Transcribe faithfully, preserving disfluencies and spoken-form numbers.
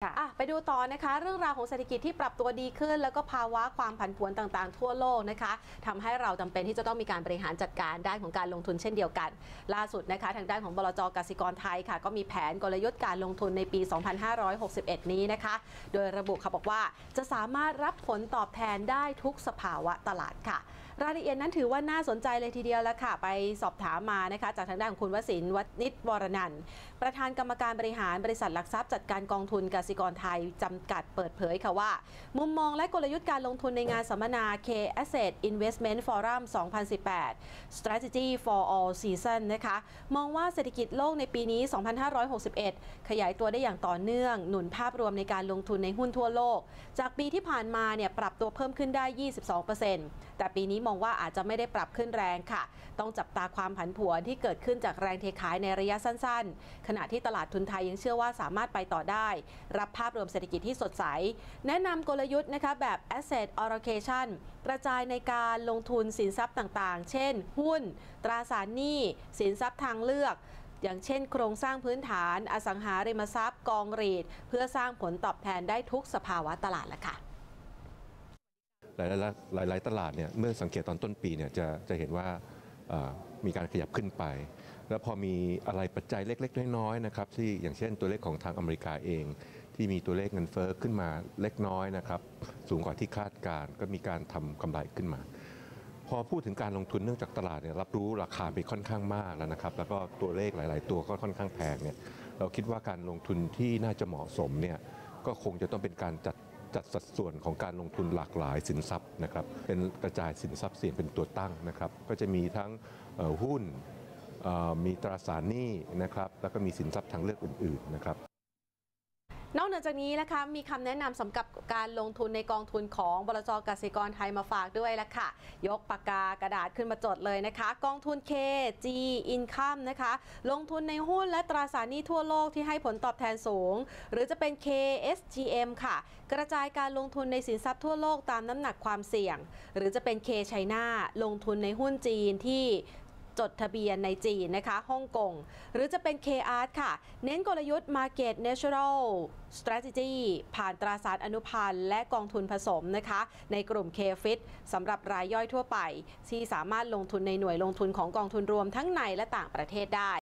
ค่ะไปดูต่อนะคะเรื่องราวของเศรษฐกิจที่ปรับตัวดีขึ้นแล้วก็ภาวะความผันผวนต่างๆทั่วโลกนะคะทำให้เราจำเป็นที่จะต้องมีการบริหารจัดการด้านของการลงทุนเช่นเดียวกันล่าสุดนะคะทางด้านของบลจ.กสิกรไทยค่ะก็มีแผนกลยุทธ์การลงทุนในปี สองพันห้าร้อยหกสิบเอ็ด นี้นะคะโดยระบุค่ะบอกว่าจะสามารถรับผลตอบแทนได้ทุกสภาวะตลาดค่ะรายละเอียดนั้นถือว่าน่าสนใจเลยทีเดียวแล้วค่ะไปสอบถามมานะคะจากทางด้านของคุณวสินทร์วณิชวรนันท์ประธานกรรมการบริหารบริษัทหลักทรัพย์จัดการกองทุนกสิกรไทยจำกัดเปิดเผยค่ะว่ามุมมองและกลยุทธ์การลงทุนในงานสัมมนา K Asset Investment Forum สองพันสิบแปด Strategy for All Season นะคะมองว่าเศรษฐกิจโลกในปีนี้ สองพันห้าร้อยหกสิบเอ็ด ขยายตัวได้อย่างต่อเนื่องหนุนภาพรวมในการลงทุนในหุ้นทั่วโลกจากปีที่ผ่านมาเนี่ยปรับตัวเพิ่มขึ้นได้ ยี่สิบสองเปอร์เซ็นต์ แต่ปีนี้มองว่าอาจจะไม่ได้ปรับขึ้นแรงค่ะต้องจับตาความผันผวนที่เกิดขึ้นจากแรงเทขายในระยะสั้นๆขณะที่ตลาดทุนไทยยังเชื่อว่าสามารถไปต่อได้รับภาพรวมเศรษฐกิจที่สดใสแนะนำกลยุทธ์นะคะแบบ Asset Allocation กระจายในการลงทุนสินทรัพย์ต่างๆเช่นหุ้นตราสารหนี้สินทรัพย์ทางเลือกอย่างเช่นโครงสร้างพื้นฐานอสังหาริมทรัพย์กองรีทเพื่อสร้างผลตอบแทนได้ทุกสภาวะตลาดแหละค่ะหลายๆหลายๆตลาดเนี่ยเมื่อสังเกตตอนต้นปีเนี่ยจะจะเห็นว่ามีการขยับขึ้นไปแล้วพอมีอะไรปัจจัยเล็กๆน้อยๆนะครับที่อย่างเช่นตัวเลขของทางอเมริกาเองที่มีตัวเลขเงินเฟ้อขึ้นมาเล็กน้อยนะครับสูงกว่าที่คาดการณ์ก็มีการทำกำไรขึ้นมาพอพูดถึงการลงทุนเนื่องจากตลาดเนี่ยรับรู้ราคาไปค่อนข้างมากแล้วนะครับแล้วก็ตัวเลขหลายๆตัวก็ค่อนข้างแพงเนี่ยเราคิดว่าการลงทุนที่น่าจะเหมาะสมเนี่ยก็คงจะต้องเป็นการจัดจัดสัดส่วนของการลงทุนหลากหลายสินทรัพย์นะครับเป็นกระจายสินทรัพย์เสี่ยงเป็นตัวตั้งนะครับก็จะมีทั้งหุ้นมีตราสารหนี้นะครับแล้วก็มีสินทรัพย์ทางเลือกอื่นๆนะครับนอกจากนี้นะคะมีคำแนะนำสำหรับการลงทุนในกองทุนของบลจ.กสิกรไทยมาฝากด้วยละค่ะยกปากกากระดาษขึ้นมาจดเลยนะคะกองทุน K G Income นะคะลงทุนในหุ้นและตราสารหนี้ทั่วโลกที่ให้ผลตอบแทนสูงหรือจะเป็น K S G M ค่ะกระจายการลงทุนในสินทรัพย์ทั่วโลกตามน้ำหนักความเสี่ยงหรือจะเป็น K China ลงทุนในหุ้นจีนที่จดทะเบียนในจีนนะคะฮ่องกงหรือจะเป็น K Art ค่ะเน้นกลยุทธ์ Market Natural Strategy ผ่านตราสารอนุพันธ์และกองทุนผสมนะคะในกลุ่ม K Fit สำหรับรายย่อยทั่วไปที่สามารถลงทุนในหน่วยลงทุนของกองทุนรวมทั้งในและต่างประเทศได้